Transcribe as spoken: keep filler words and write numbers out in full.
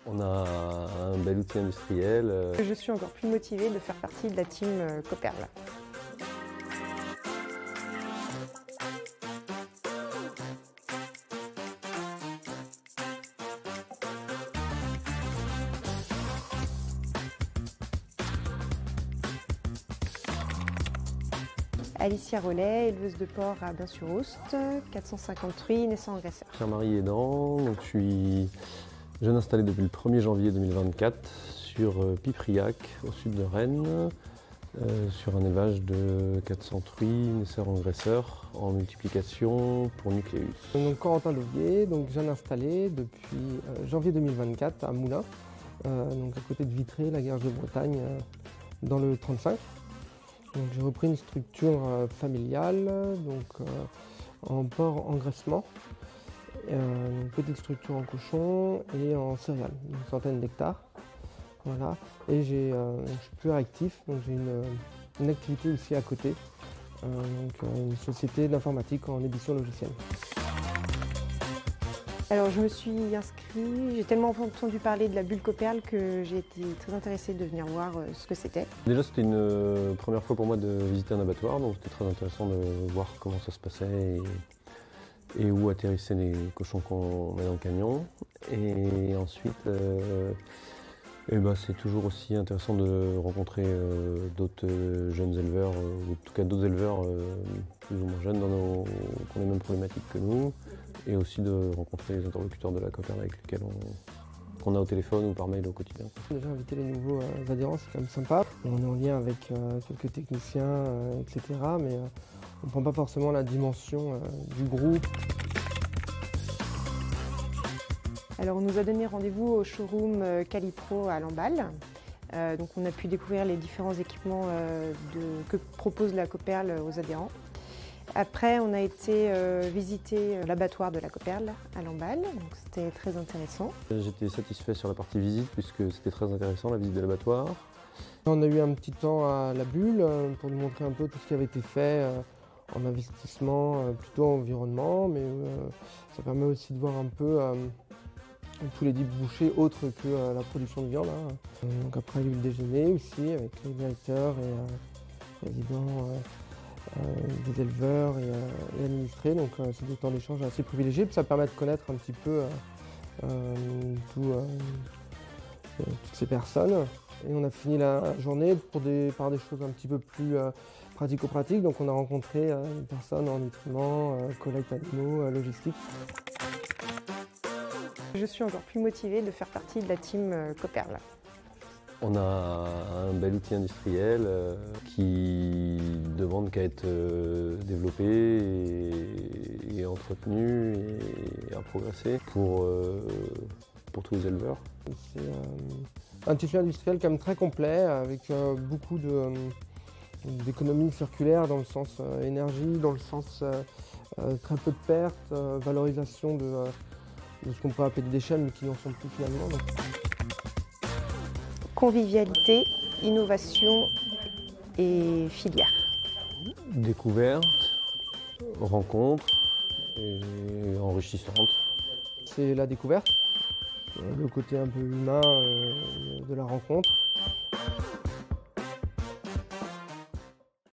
On a un bel outil industriel. Je suis encore plus motivée de faire partie de la team Copperl. Alicia Rollet, éleveuse de porc à Bain-sur-Aoste, quatre cent cinquante truies, naissant engraisseur. Pierre-Marie Aidant, donc je suis jeune installé depuis le premier janvier deux mille vingt-quatre sur Pipriac, au sud de Rennes, euh, sur un élevage de quatre cents truies, naisseurs engraisseurs, en multiplication pour nucléus. Donc Corentin Dauvier, donc jeune installé depuis euh, janvier deux mille vingt-quatre à Moulins, euh, donc à côté de Vitré, la Garge de Bretagne, euh, dans le trente-cinq. Donc j'ai repris une structure euh, familiale, donc euh, en porc engraissement, euh, une petite structure en cochon et en céréales, une centaine d'hectares. Voilà. Et j'ai, euh, je suis plus actif, donc j'ai une, une activité aussi à côté, euh, donc euh, une société d'informatique en édition logicielle. Alors je me suis inscrite, j'ai tellement entendu parler de la bulle Copperl que j'ai été très intéressée de venir voir ce que c'était. Déjà c'était une euh, première fois pour moi de visiter un abattoir, donc c'était très intéressant de voir comment ça se passait et, et où atterrissaient les cochons qu'on met dans le camion. Et ensuite, euh, et ben, c'est toujours aussi intéressant de rencontrer euh, d'autres euh, jeunes éleveurs, euh, ou en tout cas d'autres éleveurs euh, plus ou moins jeunes dans nos, qui ont les mêmes problématiques que nous, et aussi de rencontrer les interlocuteurs de la Copperl avec lesquels on, qu'on a au téléphone ou par mail au quotidien. Déjà inviter les nouveaux euh, adhérents, c'est quand même sympa. On est en lien avec euh, quelques techniciens, euh, et cetera. Mais euh, on ne prend pas forcément la dimension euh, du groupe. Alors on nous a donné rendez-vous au showroom Calipro à Lamballe. Euh, donc on a pu découvrir les différents équipements euh, de, que propose la Copperl aux adhérents. Après, on a été euh, visiter l'abattoir de la Copperl à Lamballe, donc c'était très intéressant. J'étais satisfait sur la partie visite puisque c'était très intéressant la visite de l'abattoir. On a eu un petit temps à la bulle euh, pour nous montrer un peu tout ce qui avait été fait euh, en investissement, euh, plutôt environnement, mais euh, ça permet aussi de voir un peu euh, tous les débouchés autres que euh, la production de viande. Hein. Donc après, il y a eu le déjeuner aussi avec les directeurs et euh, présidents. Euh, Euh, des éleveurs et, euh, et administrés, donc euh, c'est des temps d'échange assez privilégiés, puis ça permet de connaître un petit peu euh, euh, tout, euh, euh, toutes ces personnes. Et on a fini la journée pour des, par des choses un petit peu plus euh, pratico-pratiques, donc on a rencontré euh, des personnes en nutriments, euh, collecte animaux, euh, logistique. Je suis encore plus motivée de faire partie de la team Copperl. On a un bel outil industriel euh, qui demande qu'à être euh, développé et, et entretenu et à progresser pour, euh, pour tous les éleveurs. C'est euh, un tissu industriel quand même très complet avec euh, beaucoup de, euh, d'économie circulaire dans le sens euh, énergie, dans le sens euh, euh, très peu de pertes, euh, valorisation de, euh, de ce qu'on pourrait appeler des déchets mais qui n'en sont plus finalement. Donc. Convivialité, innovation et filière. Découverte, rencontre et enrichissante. C'est la découverte, le côté un peu humain euh, de la rencontre.